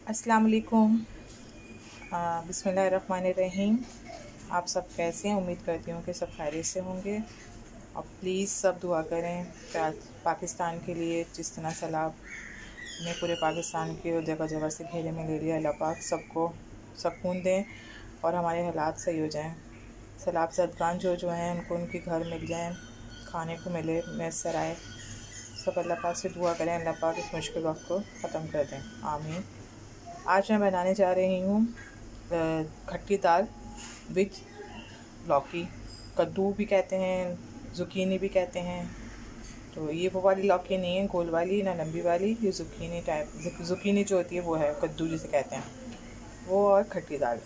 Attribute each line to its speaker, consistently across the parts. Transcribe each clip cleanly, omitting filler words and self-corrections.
Speaker 1: अस्सलाम वालेकुम। बिस्मिल्लाहिर्रहमानिर्रहीम। आप सब कैसे हैं? उम्मीद करती हूँ कि सब खैरियत से होंगे। और प्लीज़ सब दुआ करें पाकिस्तान के लिए। जिस तरह सैलाब ने पूरे पाकिस्तान के जगह जगह से घेरे में ले लिया, अल्लाह पाक सबको सुकून दें और हमारे हालात सही हो जाएं। सैलाब ज़दगान जो हैं उनको उनके घर मिल जाएं, खाने को मिले, मैसर आए। सब अल्लाह पाक से दुआ करें, अल्लाह पाक इस मुश्किल वक्त को ख़त्म कर दें, आमीन। आज मैं बनाने जा रही हूँ खट्टी दाल विथ लौकी। कद्दू भी कहते हैं, ज़ुकीनी भी कहते हैं। तो ये वो वाली लौकी नहीं है, गोल वाली ना लंबी वाली। ये ज़ुकीनी टाइप, ज़ुकीनी जो होती है वो है, कद्दू जिसे कहते हैं वो। और खट्टी दाल,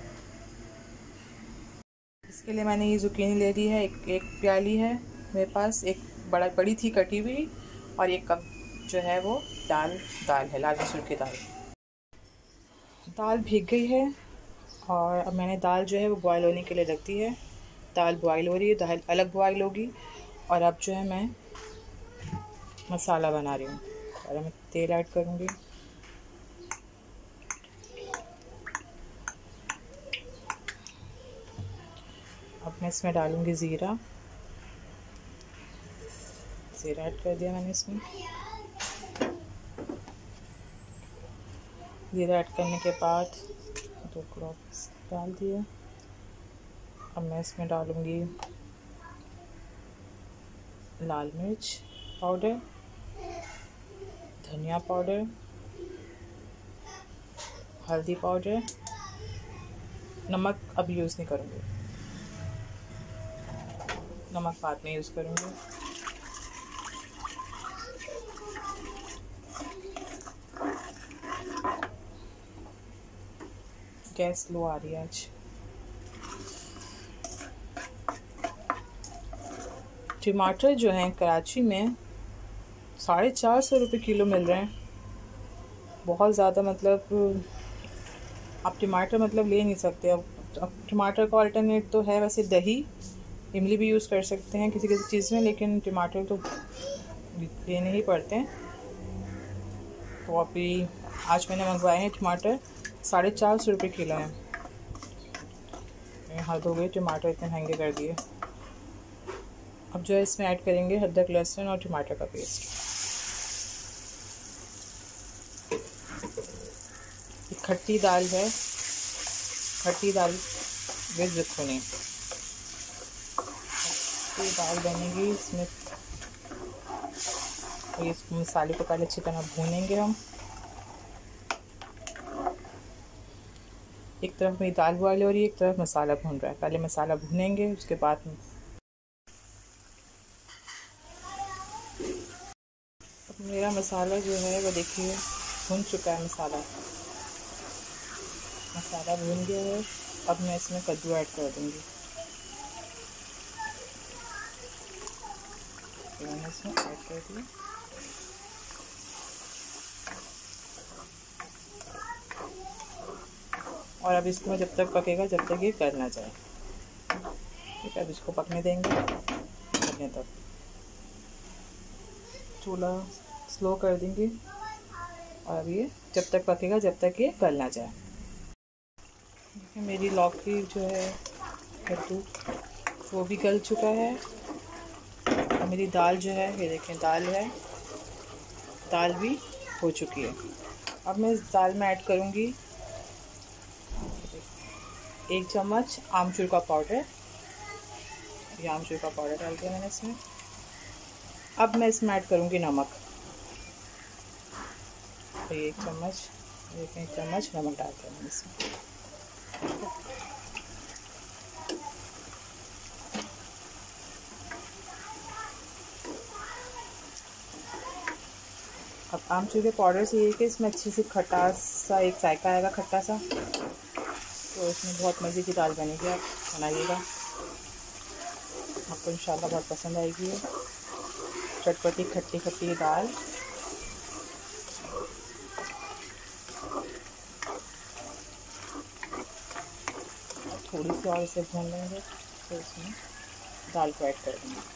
Speaker 1: इसके लिए मैंने ये ज़ुकीनी ले ली है। एक प्याली है मेरे पास, एक बड़ी थी कटी हुई, और एक कप जो है वो दाल है, लाल मसूर की दाल। दाल भीग गई है और अब मैंने दाल जो है वो बॉयल होने के लिए रख दी है। दाल बॉयल हो रही है, दाल अलग बॉयल होगी। और अब जो है मैं मसाला बना रही हूँ। और मैं तेल ऐड करूँगी। अब मैं इसमें डालूँगी ज़ीरा ऐड कर दिया मैंने इसमें। ज़ीरा ऐड करने के बाद 2 क्लॉव्स डाल दिए। अब मैं इसमें डालूँगी लाल मिर्च पाउडर, धनिया पाउडर, हल्दी पाउडर। नमक अब यूज़ नहीं करूँगी, नमक बाद में यूज़ करूँगी। गैस लो आ रही है आज। टमाटर जो हैं कराची में 450 रुपये किलो मिल रहे हैं। बहुत ज़्यादा, मतलब आप टमाटर मतलब ले नहीं सकते। अब टमाटर का अल्टरनेट तो है वैसे दही, इमली भी यूज़ कर सकते हैं किसी किसी चीज़ में, लेकिन टमाटर तो लेने ही पड़ते हैं। तो अभी आज मैंने मंगवाए हैं टमाटर, 450 रुपये किलो हैं। हद हो गई, टमाटर इतने महंगे कर दिए। अब जो है इसमें ऐड करेंगे अदरक, लहसुन और टमाटर का पेस्ट। खट्टी दाल है, खट्टी दाल विद ज़ुकीनी। खट्टी दाल बनेगी इसमें। तो इस मसाले को पहले अच्छी तरह भूनेंगे हम। एक तरफ मेरी दाल बॉयल हो रही है, एक तरफ मसाला भून रहा है। पहले मसाला भूनेंगे, उसके बाद अब मेरा मसाला जो है वो देखिए भून चुका है। मसाला भून गया है। अब मैं इसमें कद्दू ऐड कर दूँगी। मैंने इसमें ऐड कर दिया। और अब इसको जब तक पकेगा, जब तक ये कर ना जाए। ठीक है, अब इसको पकने देंगे। पकने तक चूल्हा स्लो कर देंगे। और अब ये जब तक पकेगा, जब तक ये गल ना जाए। देखिए मेरी लौकी जो है, कद्दू, वो भी गल चुका है। और मेरी दाल जो है, ये देखें दाल है, दाल भी हो चुकी है। अब मैं इस दाल में ऐड करूँगी 1 चम्मच आमचूर का पाउडर। ये आमचूर का पाउडर डाल दिया मैंने इसमें। अब मैं इसमें ऐड करूँगी नमक। तो 1 चम्मच नमक डाल दिया मैंने इसमें। अब आमचूर के पाउडर से ये कि इसमें अच्छी सी खटास सा एक जायका आएगा, खट्टा सा। तो इसमें बहुत मज़े की दाल बनेगी, आप बनाइएगा, आपको इंशाल्लाह बहुत पसंद आएगी। चटपटी खट्टी खट्टी दाल। थोड़ी सी और इसे भून लेंगे, तो इसमें दाल को ऐड कर देंगे।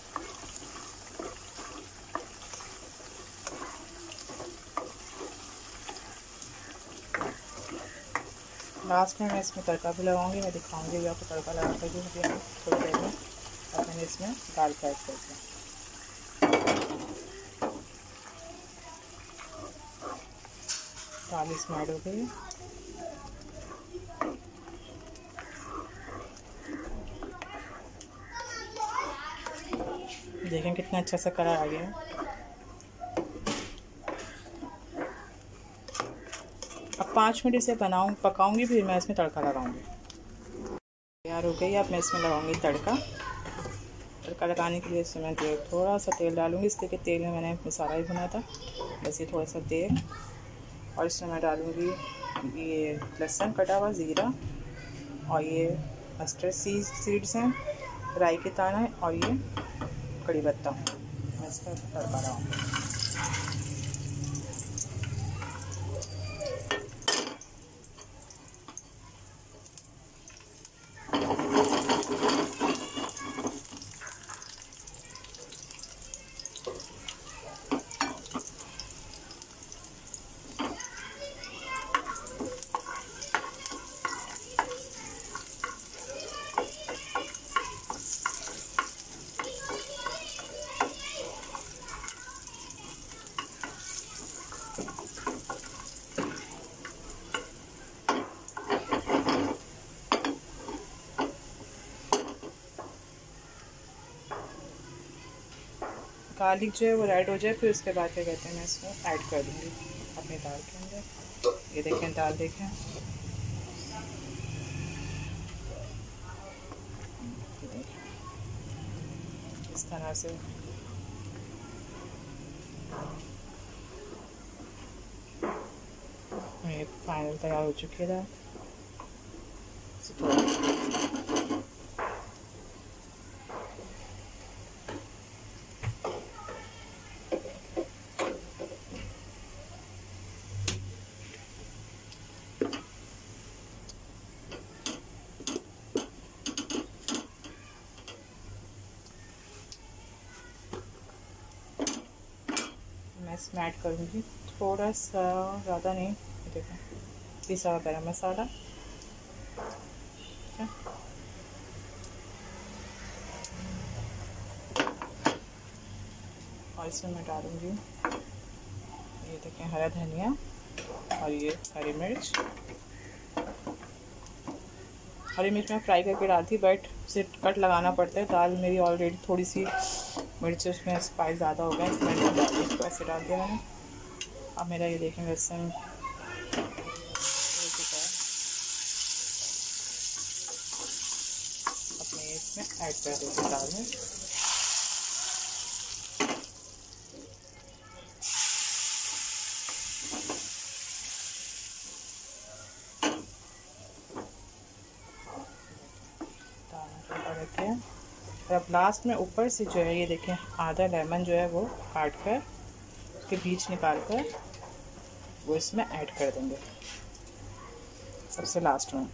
Speaker 1: लास्ट में मैं इसमें तड़का भी लगाऊंगी, मैं दिखाऊंगी भी आपको तड़का लगा कर भी थोड़ी देर में। और मैंने इसमें दाल फ्राई करके दाल इसमें ऐड हो गई। देखें कितना अच्छा सा कलर आ गया है। अब 5 मिनट इसे पकाऊंगी, फिर मैं इसमें तड़का लगाऊंगी। तैयार हो गई। अब मैं इसमें लगाऊंगी तड़का लगाने के लिए इसमें मैं थोड़ा सा तेल डालूंगी, इसलिए कि तेल में मैंने मसाला ही भुना था, बस ये थोड़ा सा तेल। और इसमें मैं डालूंगी ये लहसुन कटा हुआ, ज़ीरा, और ये मस्टर्ड सीड्स हैं, राई के दाना है, और ये कड़ी पत्ता। मैं इसका तड़का लगाऊंगी। गार्लिक जो है वो रेड हो जाए, फिर उसके बाद क्या कहते हैं मैं इसमें ऐड कर दूँगी अपनी दाल के अंदर। ये देखें दाल देखें, इस तरह से ये फाइनल तैयार हो चुकी है दाल। मैं इसमें ऐड करूँगी थोड़ा सा, ज़्यादा नहीं, देखो पिसा हुआ गरम मसाला, और इसमें मैं डालूँगी ये देखें हरा धनिया, और ये हरी मिर्च। हरी मिर्च मैं फ्राई करके डालती, बट उसे कट लगाना पड़ता है। दाल मेरी ऑलरेडी थोड़ी सी मिर्च उसमें स्पाइस ज़्यादा हो गया, इसमें इसको ऐसे डाल दिया मैंने। अब मेरा ये देखें लहसुन अपने इसमें ऐड कर देते दाल में। और अब लास्ट में ऊपर से जो है ये देखें आधा लेमन जो है वो काट कर उसके बीज निकाल कर वो इसमें ऐड कर देंगे सबसे लास्ट में।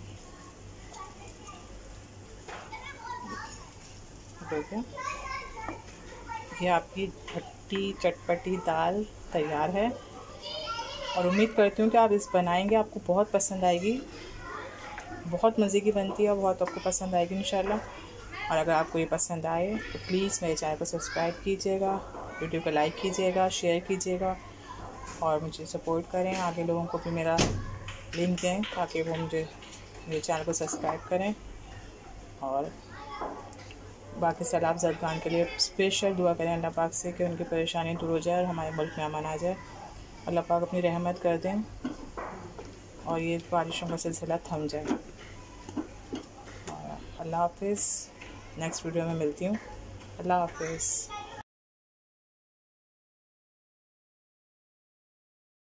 Speaker 1: देखिए ये आपकी खट्टी चटपटी दाल तैयार है, और उम्मीद करती हूँ कि आप इस बनाएंगे, आपको बहुत पसंद आएगी। बहुत मज़े की बनती है, बहुत आपको पसंद आएगी इंशाल्लाह। और अगर आपको ये पसंद आए तो प्लीज़ मेरे चैनल को सब्सक्राइब कीजिएगा, वीडियो को लाइक कीजिएगा, शेयर कीजिएगा, और मुझे सपोर्ट करें। आगे लोगों को भी मेरा लिंक दें ताकि वो मेरे चैनल को सब्सक्राइब करें। और बाकी सैलाब ज़रगान के लिए स्पेशल दुआ करें अल्लाह पाक से कि उनकी परेशानी दूर हो जाए और हमारे मुल्क में अमन आ जाए। अल्लाह पाक अपनी रहमत कर दें और ये बारिशों का सिलसिला थम जाए। और अल्लाह हाफिज़। नेक्स्ट वीडियो में मिलती हूँ। अल्लाह हाफिज़।